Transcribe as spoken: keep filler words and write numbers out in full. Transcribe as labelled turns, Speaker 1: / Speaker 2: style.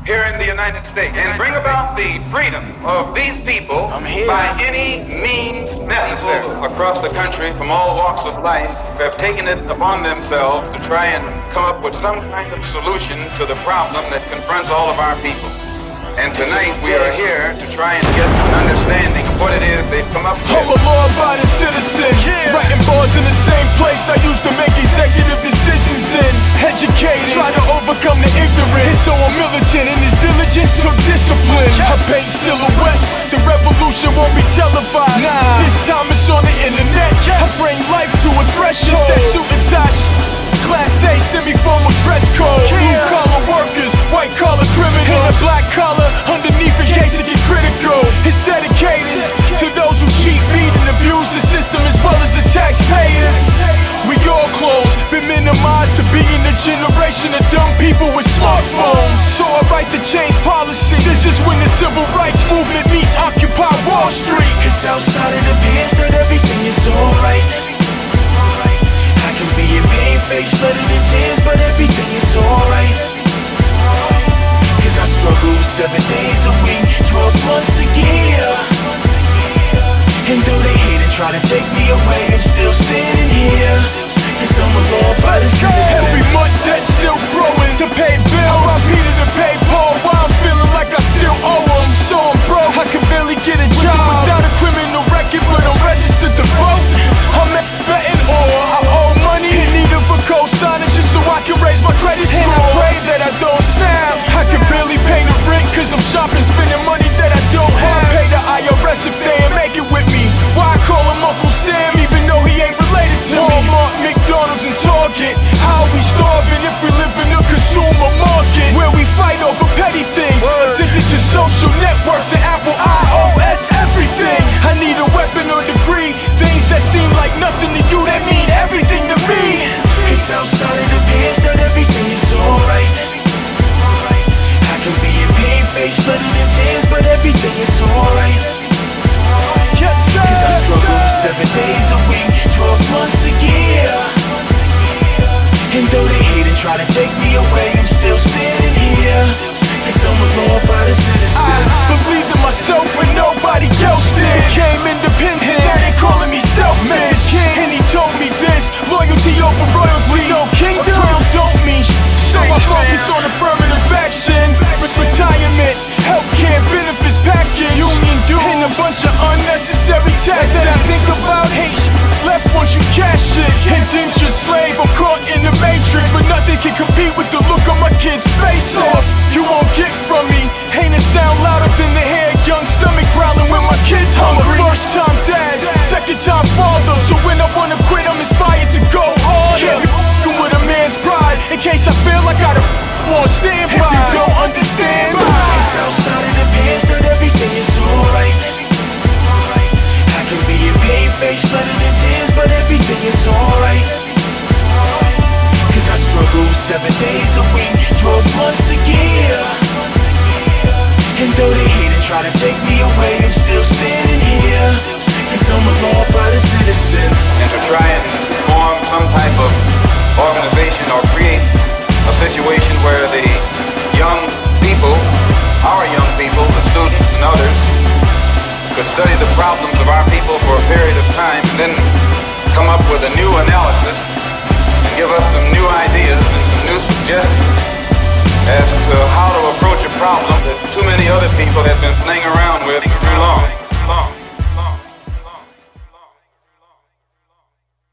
Speaker 1: here in the United States and bring about the freedom of these people by any means necessary. Across the country, from all walks of life, have taken it upon themselves to try and come up with some kind of solution to the problem that confronts all of our people. And tonight we are here to try and get an understanding of what it is they've come up with.
Speaker 2: I'm a law-abiding citizen, yeah. Writing bars in the same place I used to make executive decisions in. Educated, try to overcome the ignorance. So I'm militant and his diligence took discipline. I paint silhouettes, the revolution won't be televised. Nah. This time it's on the internet. I bring life to a threshold. It's that suit and tie shit. Class A, semi-formal dress code. Blue-collar workers, white-collar criminals. In a black collar, underneath in case it get critical. It's dedicated to those who cheat, beat, and abuse the system as well as the taxpayers. We all close, been minimized to being a generation of dumb people with smartphones. So I write to change policy. This is when the civil rights movement meets Occupy Wall Street.
Speaker 3: Cause outside it appears that everything is alright. I can be in pain, face flooded in tears, but everything is alright. Cause I struggle seven days a week, twelve months a year. And though they hate and try to take me away, I'm still standing here. Cause I'm a law-abiding citizen.
Speaker 2: Every month debt's still growing to pay bills. I repeated to pay Paul while I'm feeling like I still owe him. So I'm broke, I can barely get a job without a criminal record, but I'm registered to vote. I'm at betting or I owe money in need of a co-signer just so I can raise my credit score. And I pray that I don't snap. I can barely pay the rent cause I'm shopping, spending money that I don't have. I pay the I R S if they ain't make it with me. Why I call him Uncle Sam even though he ain't related to me? Walmart, McDonald's and Target. How are we starving if we live in a consumer market where we fight over petty things? Addicted to social networks and Apple iOS everything. I need a weapon or degree. Things that seem like nothing to you, that mean everything to me.
Speaker 3: Cause outside it appears that everything is alright. I can be in pain, face flooded in tears, but everything is alright.
Speaker 2: Yes, sir.
Speaker 3: Cause I struggle seven days a week, twelve months a year. And though they hate and try to take me away, I'm still standing here. Cause I'm a law-abiding citizen.
Speaker 2: I believed in myself when nobody else did. Became independent, now they calling me selfish. And he told me this, loyalty over royalty. With no kingdom, a crown don't mean sh. So I focus on affirmative action. With retirement, healthcare, benefits package, union dues, and a bunch of unnecessary taxes that I think about. Hate sh left once you cash it. Indentured slave, I'm caught in the matrix, but nothing can compete with the look on my kids' faces. You won't get from me, ain't it sound louder than the hair, young stomach growling when my kids hungry. I'm a first time dad, second time father, so when I wanna quit I'm inspired to go harder. Can't be with a man's pride, in case I feel like I won't stand by. If you don't understand why.
Speaker 3: Cause outside it appears that everything is alright. I can be in pain, face flooded in tears, but everything is alright. Cause I struggle seven days a week, twelve months a year. And though they hate and try to take me away, I'm still standing here. Cause I'm a law-abiding citizen.
Speaker 1: And to try and form some type of organization or create a situation where the young people, our young people, the students and others, could study the problems of our people for a period of time and then come up with a new analysis and give us some new ideas and some new suggestions as to how to approach a problem that too many other people have been playing around with